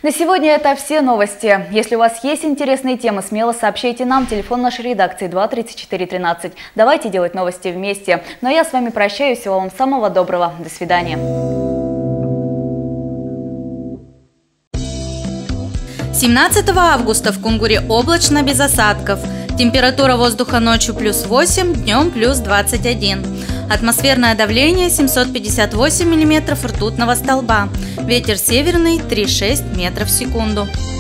На сегодня это все новости. Если у вас есть интересные темы, смело сообщайте нам. Телефон нашей редакции 2 34 13. Давайте делать новости вместе. Ну а я с вами прощаюсь. Всего вам самого доброго. До свидания. 17 августа в Кунгуре облачно без осадков. Температура воздуха ночью +8, днем +21. Атмосферное давление 758 мм ртутного столба. Ветер северный 3,6 метров в секунду.